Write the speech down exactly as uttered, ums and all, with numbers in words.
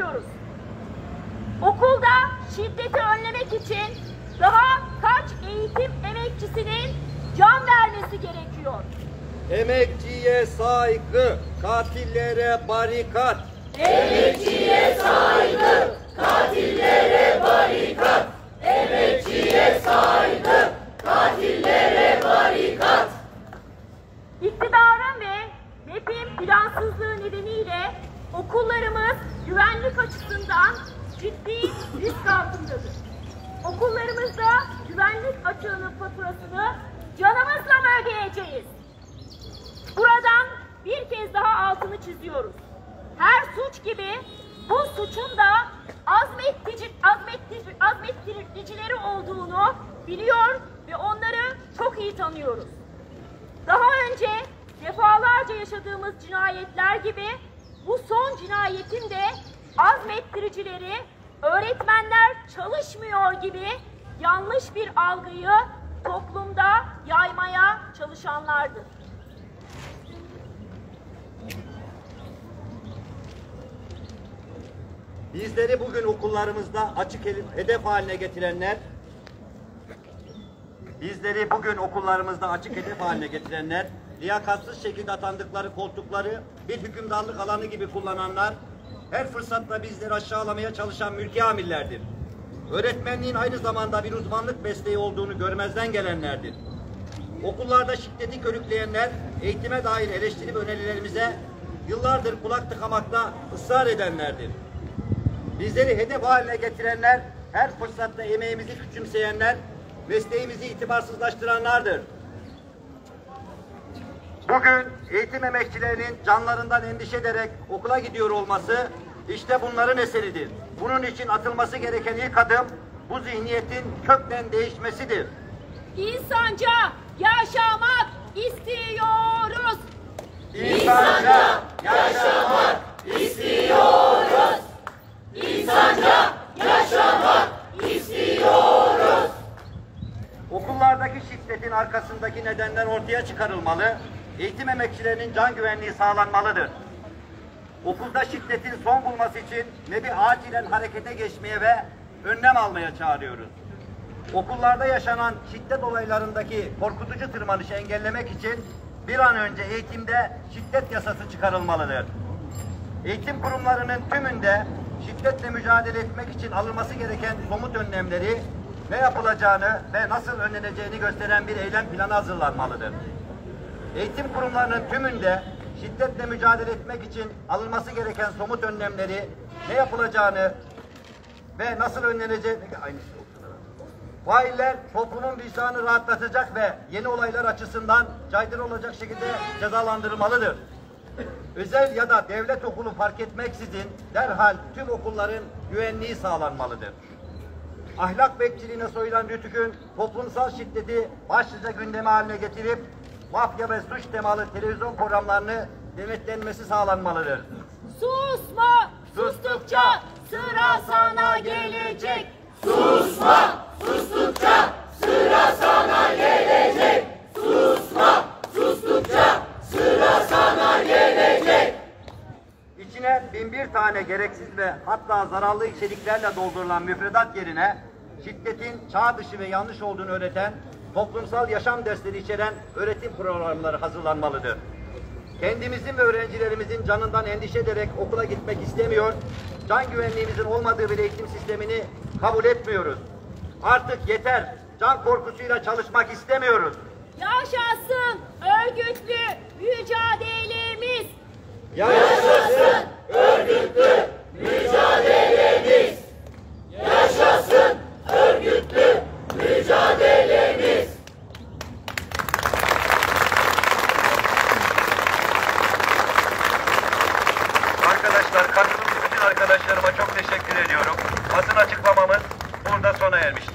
görüyoruz. Okulda şiddeti önlemek için daha kaç eğitim emekçisinin can vermesi gerekiyor? Emekçiye saygı, katillere barikat. Emekçiye saygı, katillere barikat. Emekçiye saygı, katillere barikat. İktidarın ve M E P'in plansızlığı nedeniyle okullarımız güvenlik açısından ciddi risk altındadır. Okullarımızda güvenlik açığının faturasını canımızla mı ödeyeceğiz? Buradan bir kez daha altını çiziyoruz. Her suç gibi bu suçun da azmettici, azmettici, azmettiricileri olduğunu biliyor ve onları çok iyi tanıyoruz. Daha önce defalarca yaşadığımız cinayetler gibi bu son cinayetin de azmettiricileri öğretmenler çalışmıyor gibi yanlış bir algıyı toplumda yaymaya çalışanlardır. Bizleri bugün okullarımızda açık hedef haline getirenler, bizleri bugün okullarımızda açık hedef haline getirenler, liyakatsız şekilde atandıkları koltukları bir hükümdarlık alanı gibi kullananlar, her fırsatta bizleri aşağılamaya çalışan mülki amirlerdir. Öğretmenliğin aynı zamanda bir uzmanlık mesleği olduğunu görmezden gelenlerdir. Okullarda şiddeti körükleyenler, eğitime dair eleştiri ve önerilerimize yıllardır kulak tıkamakta ısrar edenlerdir. Bizleri hedef haline getirenler, her fırsatta emeğimizi küçümseyenler, mesleğimizi itibarsızlaştıranlardır. Bugün eğitim emekçilerinin canlarından endişe ederek okula gidiyor olması işte bunların eseridir. Bunun için atılması gereken ilk adım bu zihniyetin kökten değişmesidir. İnsanca yaşamak istiyoruz. İnsanca yaşamak istiyoruz. İnsanca yaşamak istiyoruz. Okullardaki şiddetin arkasındaki nedenler ortaya çıkarılmalı, eğitim emekçilerinin can güvenliği sağlanmalıdır. Okulda şiddetin son bulması için N E B'i acilen harekete geçmeye ve önlem almaya çağırıyoruz. Okullarda yaşanan şiddet olaylarındaki korkutucu tırmanışı engellemek için bir an önce eğitimde şiddet yasası çıkarılmalıdır. Eğitim kurumlarının tümünde şiddetle mücadele etmek için alınması gereken somut önlemleri, ne yapılacağını ve nasıl önleneceğini gösteren bir eylem planı hazırlanmalıdır. Eğitim kurumlarının tümünde şiddetle mücadele etmek için alınması gereken somut önlemleri, ne yapılacağını ve nasıl önleneceğini... Failler toplumun vicdanını rahatlatacak ve yeni olaylar açısından caydırıcı olacak şekilde cezalandırılmalıdır. Özel ya da devlet okulu fark etmeksizin derhal tüm okulların güvenliği sağlanmalıdır. Ahlak bekçiliğine soyulan RTÜK'ün toplumsal şiddeti başlıca gündeme haline getirip mafya ve suç temalı televizyon programlarını denetlenmesi sağlanmalıdır. Susma, sustukça sıra sana gelecek. Susma, sustukça sıra sana gelecek. Susma, sustukça sıra sana gelecek. İçine bin bir tane gereksiz ve hatta zararlı içeriklerle doldurulan müfredat yerine şiddetin çağ dışı ve yanlış olduğunu öğreten toplumsal yaşam dersleri içeren öğretim programları hazırlanmalıdır. Kendimizin ve öğrencilerimizin canından endişe ederek okula gitmek istemiyor, can güvenliğimizin olmadığı bir eğitim sistemini kabul etmiyoruz. Artık yeter, can korkusuyla çalışmak istemiyoruz. Yaşasın örgütlü mücadelemiz. Yaşasın örgütlü mücadelemiz. Yaşasın örgütlü mücadelemiz. Arkadaşlar, katıldığınız bütün arkadaşlarıma çok teşekkür ediyorum. Basın açıklamamız burada sona ermiştir.